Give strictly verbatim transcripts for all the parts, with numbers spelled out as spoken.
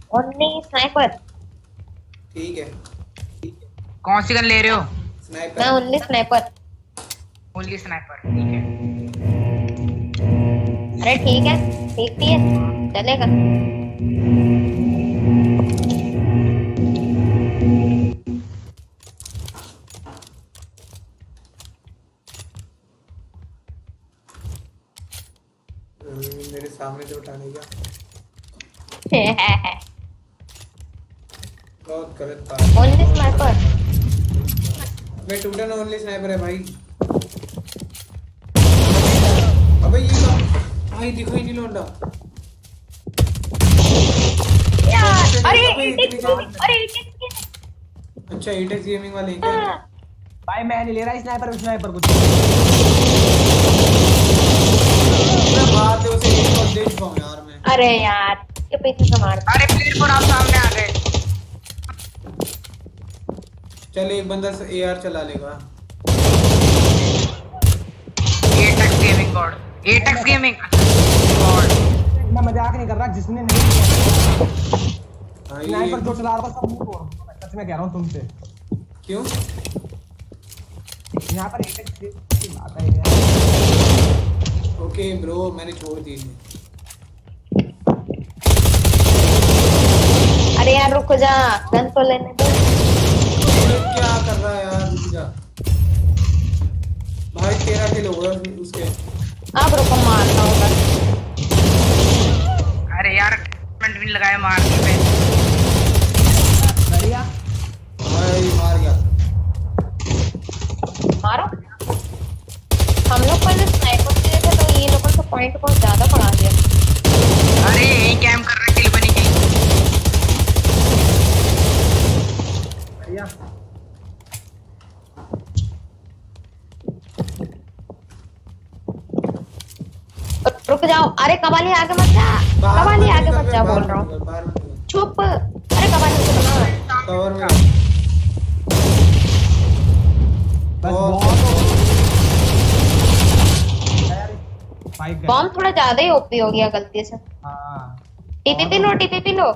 Only sniper. ठीक है। कौन सी गन ले रहे हो? स्नाइपर। मैं ओनली स्नाइपर। ओनली स्नाइपर, ठीक है। अरे ठीक है, ठीक ही है, चलेगा। मेरे सामने से उठाने का बहुत गलत बात। Only sniper. मैं टूटन ओनली स्नाइपर है भाई। अबे ये क्या भाई, दिखो ही नहीं लौंडा यार। अरे अरे अच्छा एटेक्स गेमिंग वाले हैं क्या? भाई मैं नहीं ले रहा स्नाइपर स्नाइपर कुछ। मैं मार दे उसे एक और दे चुका हूं यार मैं। अरे यार ये पीछे से मार। अरे प्लेयर पर आप सामने आ गए। चल एक बंदा एआर चला लेगा। Atex gaming god, Atex gaming god. मैं मजाक नहीं कर रहा, जिसने नहीं किया भाई स्नाइपर जो चला रहा था सब मुंह तोड़। सच में कह रहा हूं तुमसे। क्यों? यहां पर एटेक्स की बात है यार। ओके ब्रो मैंने छोड़ दी। अरे यार रुक जा, गन तो लेने दो। क्या कर रहा है यार, रुक जा भाई। तेरह किलो हुआ उसके। अब रुको, मारना होगा। अरे यार कमेंट भी लगाए मारने पे। बढ़िया भाई मार गया। मारो। हम लोग पहले स्नाइपर से थे तो ये लोगों को पॉइंट बहुत ज्यादा बढ़ा दिया। अरे यही कैम कर रहे किल बनी गई। बढ़िया। रुक जाओ। अरे कबाली आगे मत जा, कबाली आगे मत जा बोल रहा हूँ। चुप। अरे कबाली से बना कवर में बॉम्ब थोड़ा ज्यादा ही ओपी हो गया गलती से। हाँ टीपीपी लो, टीपीपी लो।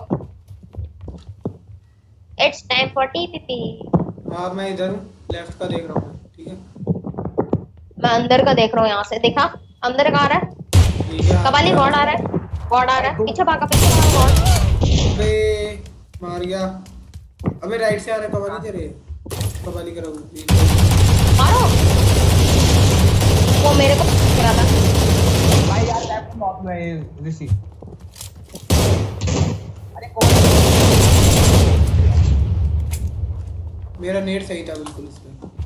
It's time for TPP. हाँ मैं इधर हूँ, लेफ्ट का देख रहा हूँ। ठीक है मैं अंदर का देख रहा हूँ। यहाँ से देखा अंदर का आ रहा है। कबाली गॉड आ रहा है, गॉड आ रहा है। पीछे भागा, पीछे भागा गॉड। अबे मार गया। अबे राइट से आ रहा है कबाली तेरे। कबाली करो मारो। वो मेरे को करा था भाई यार। लेफ्ट नॉट में ऋषि। अरे कौन? मेरा नेट सही था बिल्कुल इसमें।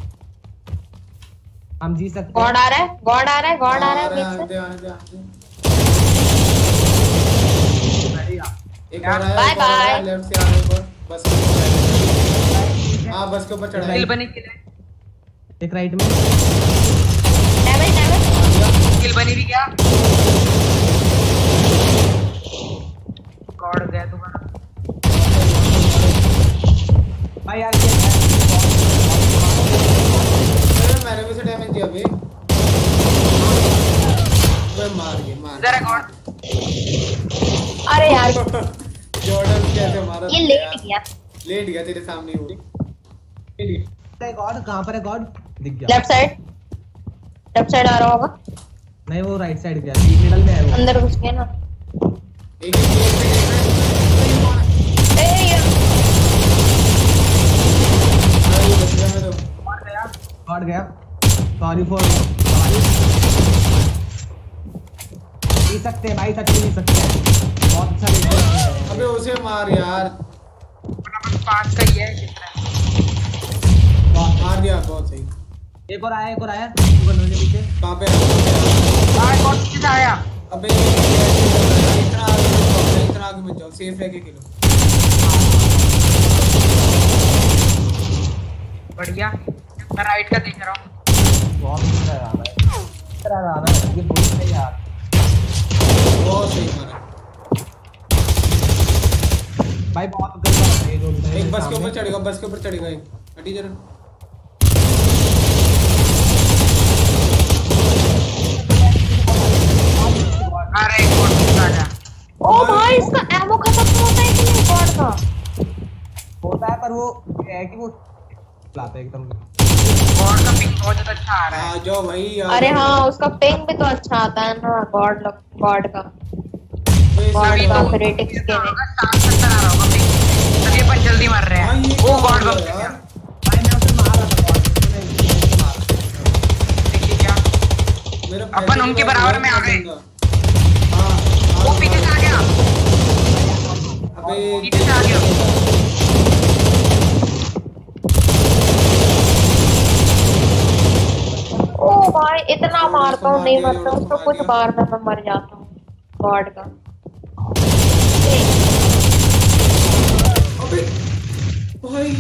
हम जी सकते। गॉड आ रहा है, गॉड आ रहा है, गॉड आ रहा है बीच से। आते आते आते। बढ़िया। एक और आया, बाय एक और आया, बाय। लेफ्ट से आ रहा है ऊपर बस के ऊपर। हां बस के ऊपर चढ़ा किल बनी, किल एक राइट में। Damage damage. किल बनी भी क्या? गॉड गया तुम्हारा भाई यार मैंने भी से डैमेज दिया बे। वे मार गए मार। इधर है गॉड। अरे यार जॉर्डन कैसे मारा? ये लेट गया, लेट गया तेरे सामने ही वो। गॉड कहां पर है? गॉड दिख गया। लेफ्ट साइड, लेफ्ट साइड आ रहा होगा। नहीं वो राइट साइड गया, बीच मिडल में है वो। अंदर घुस गया ना। एक ही प्लेयर पे देख रहा है। ए यार भाई बच गया मैं तो। गॉड गया, गॉड गया। सॉरी फॉर नहीं सकते भाई, सच में नहीं सकते। बहुत अच्छा लेके। अबे उसे मार यार। पास का ही है कितना। मार दिया बहुत सही। एक और आया, एक और आया ऊपर नीचे पीछे। कहां पे? हां कौन किधर आया? अबे इतना आगे मत जाओ, इतना आगे मत जाओ, सेफ रह के खेलो। बढ़िया। मैं राइट का देख रहा हूं। बहुत अच्छा आ रहा है, अच्छा आ रहा है। ये बहुत सही यार, बहुत सही मारा भाई। बहुत गलत है जो एक बस के ऊपर चढ़ेगा, बस के ऊपर चढ़ेगा एक। हटी जरा। अरे गॉड आ गया। ओ भाई इसका एमो खत्म होता है कि नहीं? वो ये है कि वो लाते एकदम गॉड का पिंग बहुत ज्यादा अच्छा आ रहा है। आ जाओ भाई आ अरे जाओ। हाँ उसका पिंग भी तो अच्छा आता है ना गॉड गॉड का वही गॉड सही का है। क्रिटिक्स के में होगा सात सत्तर आ रहा होगा पिंग, तभी अपन जल्दी मर रहे हाँ, ये हैं। क्या वो गॉड हो का गया पिंग है। यार? भाई मैं उसे मार रहा था बहुत मार देखिए क्या मेरा अपन पहले उनके के बाद बराबर में आ बहुत गए। बंदा। हाँ वो हाँ, पीछे से आ गया, अबे पीछे से आ गया। ओ भाई इतना छोड़, मारता उसको हूँ मार नहीं दिया, मरता हूँ उसको उसको मार कुछ दिया। बार में मैं मर जाता हूँ गॉड का। अबे भाई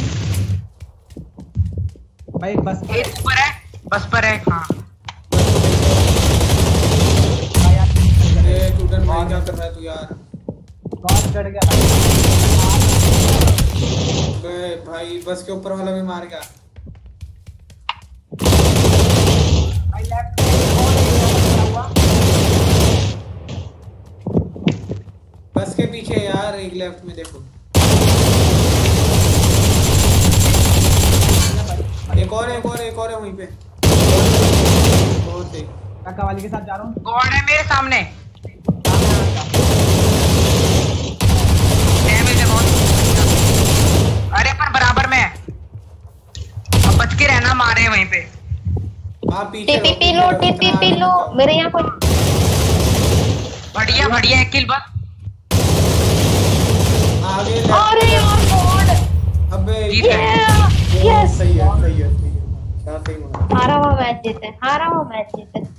भाई बस एक ऊपर है, बस पर है। हाँ भाई यार अरे टूटन भाई क्या कर रहा है तू यार? गॉड चढ़ गया भाई। अबे भाई बस के ऊपर वाला भी मार गया। भाई लेफ्ट में और एक क्या हुआ? बस के पीछे यार एक लेफ्ट में देखो। एक और है, एक और है, एक और है वहीं पे। बहुत सही। काका वाली के साथ जा रहा हूँ। गॉड है मेरे सामने। डैमेज है बहुत। अरे पर बराबर में है, अब बच के रहना, मारे वहीं पे। हाँ पीछे टीपी रहो, पी लो पीछे रहो, टीपी इतना पी आगे लो मत जाओ। मेरे यहाँ कोई बढ़िया बढ़िया, एक किल बस। आगे left अरे यार गॉड अबे जीत ये- गए। बहुत यस सही है, सही है, सही है। क्या सही मारा। हारा हुआ मैच जीते हारा हुआ मैच जीते